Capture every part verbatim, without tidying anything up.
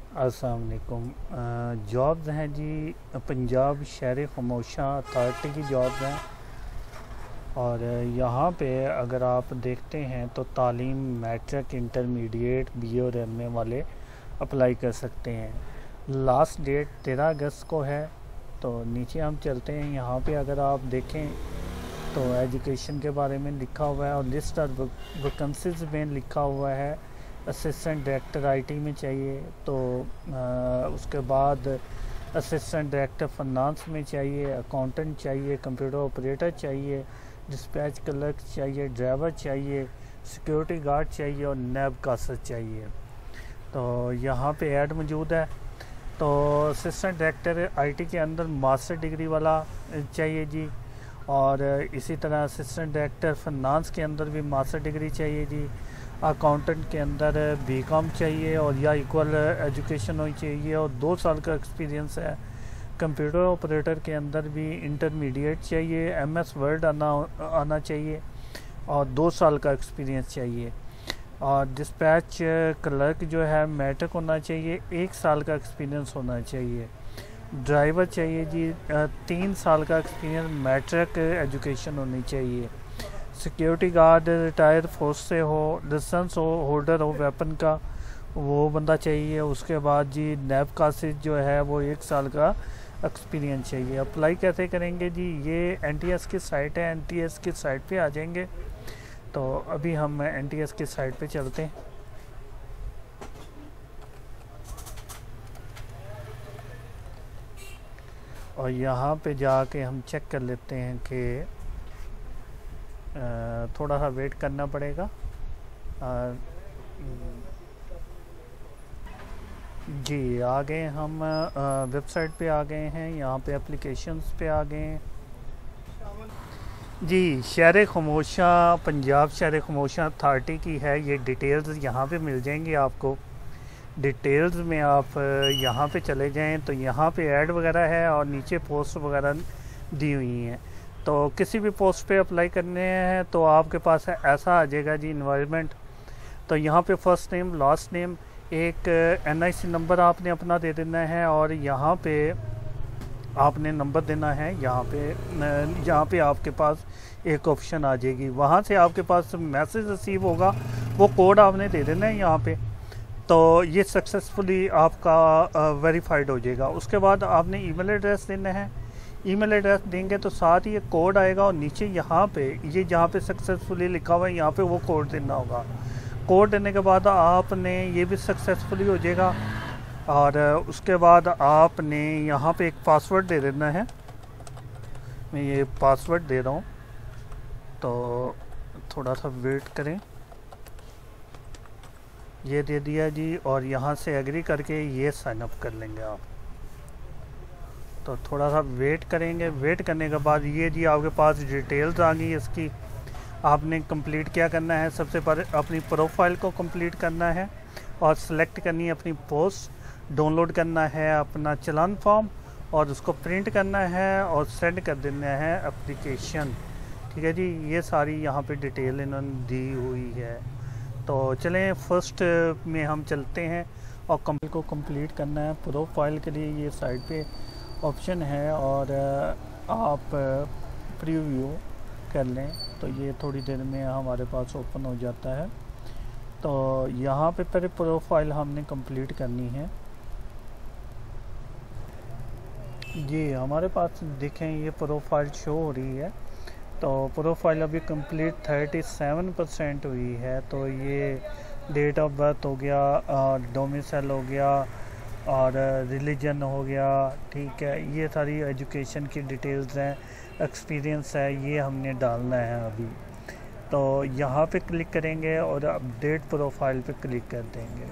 अस्सलाम वालेकुम। जॉब्स हैं जी, पंजाब शहर खामोशा अथॉरिटी की जॉब्स हैं। और यहाँ पे अगर आप देखते हैं तो तालीम मैट्रिक इंटरमीडिएट बी और एम ए वाले अप्लाई कर सकते हैं। लास्ट डेट तेरह अगस्त को है। तो नीचे हम चलते हैं, यहाँ पे अगर आप देखें तो एजुकेशन के बारे में लिखा हुआ है और लिस्ट और वैकेंसीज में लिखा हुआ है असिस्टेंट डायरेक्टर आईटी में चाहिए, तो आ, उसके बाद असिस्टेंट डायरेक्टर फाइनेंस में चाहिए, अकाउंटेंट चाहिए, कंप्यूटर ऑपरेटर चाहिए, डिस्पैच क्लर्क चाहिए, ड्राइवर चाहिए, सिक्योरिटी गार्ड चाहिए और नैब कासर चाहिए। तो यहाँ पे ऐड मौजूद है। तो असिस्टेंट डायरेक्टर आईटी के अंदर मास्टर डिग्री वाला चाहिए जी, और इसी तरह असिस्टेंट डायरेक्टर फाइनेंस के अंदर भी मास्टर डिग्री चाहिए जी। अकाउंटेंट के अंदर बी कॉम चाहिए और या इक्वल एजुकेशन होनी चाहिए और दो साल का एक्सपीरियंस है। कंप्यूटर ऑपरेटर के अंदर भी इंटरमीडिएट चाहिए, एम एस वर्ड आना आना चाहिए और दो साल का एक्सपीरियंस चाहिए। और डिस्पैच क्लर्क जो है मैट्रिक होना चाहिए, एक साल का एक्सपीरियंस होना चाहिए। ड्राइवर चाहिए जी, तीन साल का एक्सपीरियंस, मैट्रिक एजुकेशन होनी चाहिए। सिक्योरिटी गार्ड रिटायर फोर्स से हो, लाइसेंस हो, होल्डर हो वेपन का, वो बंदा चाहिए। उसके बाद जी नैब कासिस जो है वो एक साल का एक्सपीरियंस चाहिए। अप्लाई कैसे करेंगे जी? ये एनटीएस की साइट है, एनटीएस की साइट पे आ जाएंगे। तो अभी हम एनटीएस की साइट पे चलते हैं। और यहाँ पे जाके हम चेक कर लेते हैं कि थोड़ा सा वेट करना पड़ेगा। जी आ गए हम, वेबसाइट पे आ गए हैं, यहाँ पे एप्लीकेशंस पे आ गए हैं जी। शहर खामोशा पंजाब शहर खामोशा अथॉरिटी की है ये। डिटेल्स यहाँ पे मिल जाएंगी आपको। डिटेल्स में आप यहाँ पे चले जाएं तो यहाँ पे ऐड वगैरह है और नीचे पोस्ट वगैरह दी हुई हैं। तो किसी भी पोस्ट पे अप्लाई करने हैं तो आपके पास ऐसा आ जाएगा जी इन्वायरमेंट। तो यहाँ पे फर्स्ट नेम, लास्ट नेम, एक एनआईसी नंबर आपने अपना दे देना है और यहाँ पे आपने नंबर देना है। यहाँ पे यहाँ पे आपके पास एक ऑप्शन आ जाएगी, वहाँ से आपके पास मैसेज रिसीव होगा, वो कोड आपने दे देना है यहाँ पे। तो ये सक्सेसफुली आपका वेरीफाइड हो जाएगा। उसके बाद आपने ईमेल एड्रेस देना है। ईमेल एड्रेस देंगे तो साथ ही एक कोड आएगा और नीचे यहाँ पे ये जहाँ पे सक्सेसफुली लिखा हुआ है यहाँ पे वो कोड देना होगा। कोड देने के बाद आपने ये भी सक्सेसफुली हो जाएगा। और उसके बाद आपने यहाँ पे एक पासवर्ड दे देना है। मैं ये पासवर्ड दे रहा हूँ, तो थोड़ा सा वेट करें। ये दे दिया जी और यहाँ से एग्री करके ये साइन अप कर लेंगे आप। तो थोड़ा सा वेट करेंगे। वेट करने के बाद ये जी आपके पास डिटेल्स आ गई इसकी। आपने कंप्लीट क्या करना है, सबसे पहले अपनी प्रोफाइल को कंप्लीट करना है और सिलेक्ट करनी है अपनी पोस्ट, डाउनलोड करना है अपना चलान फॉर्म और उसको प्रिंट करना है और सेंड कर देना है एप्लीकेशन। ठीक है जी, ये सारी यहाँ पे डिटेल इन्होंने दी हुई है। तो चलें फर्स्ट में हम चलते हैं और कंप्लीट को कंप्लीट करना है। प्रोफाइल के लिए ये साइड पे ऑप्शन है और आप प्रीव्यू कर लें तो ये थोड़ी देर में हमारे पास ओपन हो जाता है। तो यहाँ पे पहले प्रोफाइल हमने कंप्लीट करनी है जी। हमारे पास देखें ये प्रोफाइल शो हो रही है। तो प्रोफाइल अभी कंप्लीट थर्टी सेवन परसेंट हुई है। तो ये डेट ऑफ बर्थ हो गया, डोमिसाइल हो गया और रिलीजन हो गया। ठीक है, ये सारी एजुकेशन की डिटेल्स हैं, एक्सपीरियंस है, ये हमने डालना है अभी। तो यहाँ पे क्लिक करेंगे और अपडेट प्रोफाइल पे क्लिक कर देंगे।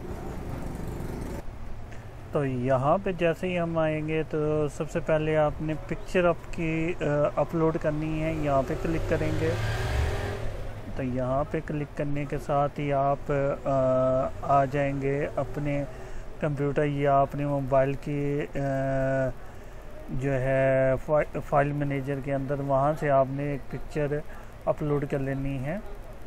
तो यहाँ पे जैसे ही हम आएंगे तो सबसे पहले आपने पिक्चर आपकी अपलोड करनी है, यहाँ पे क्लिक करेंगे। तो यहाँ पे क्लिक करने के साथ ही आप आ, आ जाएंगे अपने कंप्यूटर या अपने मोबाइल की जो है फाइल मैनेजर के अंदर। वहाँ से आपने एक पिक्चर अपलोड कर लेनी है।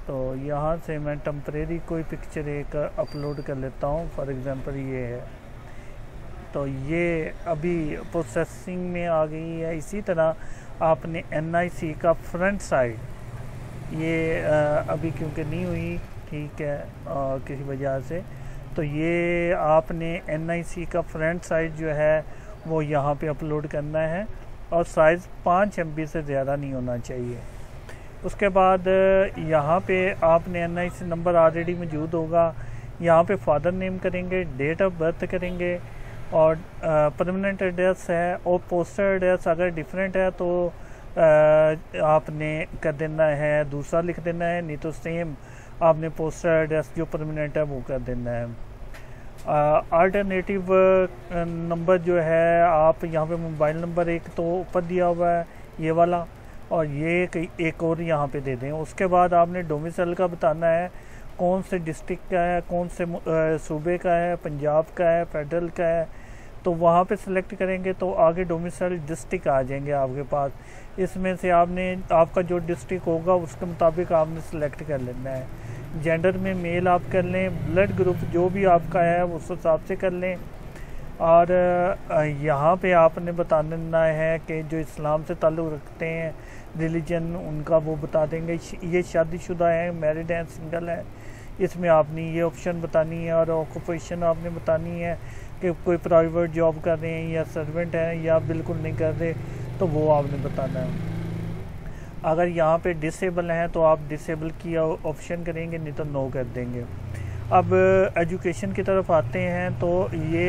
तो यहाँ से मैं टेम्परेरी कोई पिक्चर एक अपलोड कर लेता हूँ। फॉर एग्ज़ाम्पल ये है, तो ये अभी प्रोसेसिंग में आ गई है। इसी तरह आपने एन आई सी का फ्रंट साइड, ये आ, अभी क्योंकि नहीं हुई, ठीक है, आ, किसी वजह से, तो ये आपने एन आई सी का फ्रंट साइड जो है वो यहाँ पे अपलोड करना है और साइज़ पाँच एम बी से ज़्यादा नहीं होना चाहिए। उसके बाद यहाँ पे आपने N I C number already मौजूद होगा, यहाँ पे फादर नेम करेंगे, डेट ऑफ बर्थ करेंगे और परमानेंट एड्रेस है और पोस्टल एड्रेस अगर डिफरेंट है तो आ, आपने कर देना है, दूसरा लिख देना है, नहीं तो सेम आपने पोस्टल एड्रेस जो परमानेंट है वो कर देना है। अल्टरनेटिव नंबर जो है आप यहाँ पे मोबाइल नंबर एक तो ऊपर दिया हुआ है ये वाला, और ये एक, एक और यहाँ पे दे दें। उसके बाद आपने डोमिसाइल का बताना है, कौन से डिस्ट्रिक्ट का है, कौन से सूबे का है, पंजाब का है, फेडरल का है, तो वहाँ पे सिलेक्ट करेंगे तो आगे डोमिसाइल डिस्ट्रिक्ट आ जाएंगे आपके पास। इसमें से आपने आपका जो डिस्ट्रिक्ट होगा उसके मुताबिक आपने सिलेक्ट कर लेना है। जेंडर में मेल आप कर लें, ब्लड ग्रुप जो भी आपका है उस हिसाब से कर लें। और यहाँ पे आपने बता देना है कि जो इस्लाम से ताल्लुक़ रखते हैं रिलीजन उनका वो बता देंगे। ये शादीशुदा है, मैरिड हैं, सिंगल है, इसमें आपने ये ऑप्शन बतानी है। और ऑक्यूपेशन आपने बतानी है कि कोई प्राइवेट जॉब कर रहे हैं या सर्वेंट हैं या बिल्कुल नहीं कर रहे, तो वो आपने बताना है। अगर यहाँ पे डिसेबल हैं तो आप डिसेबल की ऑप्शन करेंगे, नहीं तो नो कर देंगे। अब एजुकेशन की तरफ आते हैं तो ये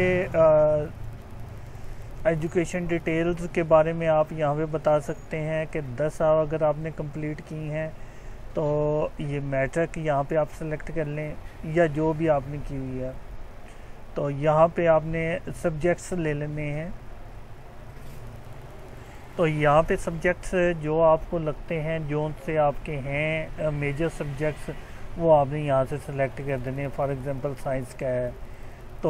एजुकेशन डिटेल्स के बारे में आप यहाँ पे बता सकते हैं कि दस साल अगर आपने कंप्लीट की हैं तो ये मैट्रिक यहाँ पे आप सेलेक्ट कर लें या जो भी आपने की हुई है। तो यहाँ पे आपने सब्जेक्ट्स ले लेने हैं, तो यहाँ पे सब्जेक्ट्स जो आपको लगते हैं, जो से आपके हैं मेजर सब्जेक्ट्स, वो आपने यहाँ से सिलेक्ट कर देने हैं। फॉर एग्जांपल साइंस का है तो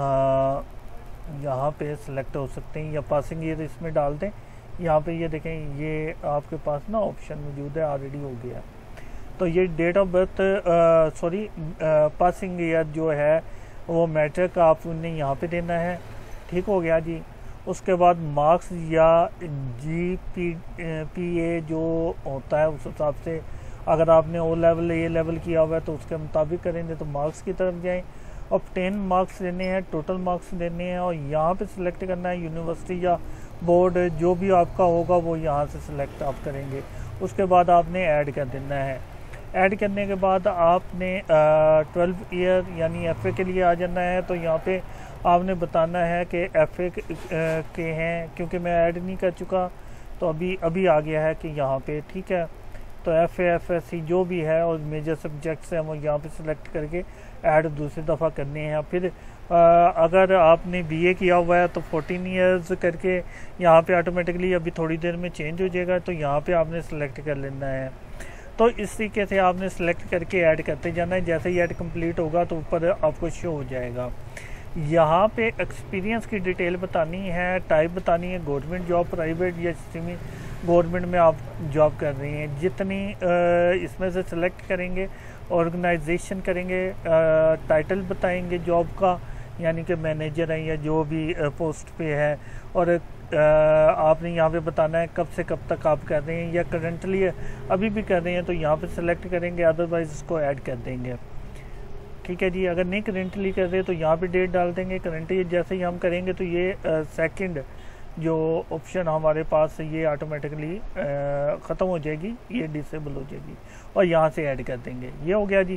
यहाँ पे सिलेक्ट हो सकते हैं, या पासिंग ईयर इसमें डाल दें। यहाँ पे ये देखें, ये आपके पास ना ऑप्शन मौजूद है, ऑलरेडी हो गया। तो ये date of birth sorry passing year जो है वो मैट्रिक आपने यहाँ पे देना है, ठीक हो गया जी। उसके बाद मार्क्स या जी पी पी ए जो होता है उस हिसाब से, अगर आपने ओ लेवल ए लेवल किया हुआ है तो उसके मुताबिक करेंगे तो मार्क्स की तरफ जाएं। और टेन मार्क्स देने हैं, टोटल मार्क्स देने हैं, और यहाँ पे सिलेक्ट करना है यूनिवर्सिटी या बोर्ड जो भी आपका होगा वो यहाँ से सिलेक्ट आप करेंगे। उसके बाद आपने ऐड कर देना है। ऐड करने के बाद आपने ट्वेल्व ईयर यानी एफ ए के लिए आ जाना है। तो यहाँ पे आपने बताना है कि एफ ए के हैं, क्योंकि मैं ऐड नहीं कर चुका तो अभी अभी आ गया है कि यहाँ पे, ठीक है। तो F A F S C जो भी है और मेजर सब्जेक्ट्स हैं वो यहाँ पे सिलेक्ट करके ऐड दूसरी दफ़ा करने हैं। फिर आ, अगर आपने बी ए किया हुआ है तो फोर्टीन ईयर्स करके यहाँ पे ऑटोमेटिकली अभी थोड़ी देर में चेंज हो जाएगा, तो यहाँ पे आपने सिलेक्ट कर लेना है। तो इस तरीके से आपने सेलेक्ट करके ऐड करते जाना है। जैसे ही ऐड कंप्लीट होगा तो ऊपर आपको शो हो जाएगा। यहाँ पे एक्सपीरियंस की डिटेल बतानी है, टाइप बतानी है, गवर्नमेंट जॉब, प्राइवेट या सेमी गवर्नमेंट में आप जॉब कर रही हैं, जितनी इसमें से सिलेक्ट करेंगे, ऑर्गेनाइजेशन करेंगे, टाइटल बताएंगे जॉब का, यानी कि मैनेजर है या जो भी पोस्ट पे है, और आपने यहाँ पे बताना है कब से कब तक आप कर रहे हैं या करंटली अभी भी कर रहे हैं, तो यहाँ पे सिलेक्ट करेंगे, अदरवाइज इसको ऐड कर देंगे, ठीक है जी। अगर नहीं करेंटली कर रहे तो यहाँ पे डेट डाल देंगे। करेंटली जैसे ही हम करेंगे तो ये सेकंड जो ऑप्शन हमारे पास है ये ऑटोमेटिकली ख़त्म हो जाएगी, ये डिसेबल हो जाएगी और यहाँ से ऐड कर देंगे। ये हो गया जी।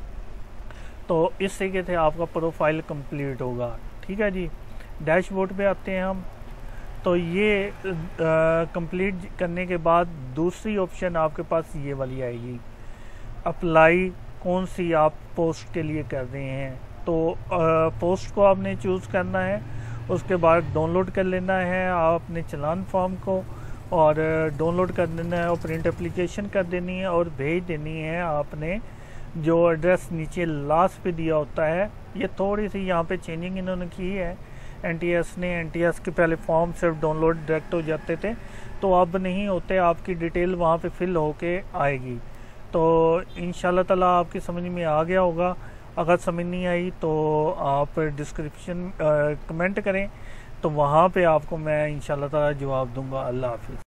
तो इस तरीके से आपका प्रोफाइल कंप्लीट होगा, ठीक है जी। डैशबोर्ड पे आते हैं हम। तो ये कंप्लीट करने के बाद दूसरी ऑप्शन आपके पास ये वाली आएगी, अप्लाई कौन सी आप पोस्ट के लिए कर रहे हैं। तो आ, पोस्ट को आपने चूज़ करना है, उसके बाद डाउनलोड कर लेना है आपने चलान फॉर्म को, और डाउनलोड कर देना है और प्रिंट एप्लीकेशन कर देनी है और भेज देनी है आपने जो एड्रेस नीचे लास्ट पे दिया होता है। ये थोड़ी सी यहाँ पे चेंजिंग इन्होंने की है एन टी एस ने। एन टी एस के पहले फॉर्म सिर्फ डाउनलोड डायरेक्ट हो जाते थे, तो अब नहीं होते, आपकी डिटेल वहाँ पे फिल होके आएगी। तो इंशाल्लाह ताला आपकी समझ में आ गया होगा। अगर समझ नहीं आई तो आप डिस्क्रिप्शन कमेंट करें, तो वहाँ पे आपको मैं इंशाल्लाह ताला जवाब दूंगा। अल्लाह हाफिज़।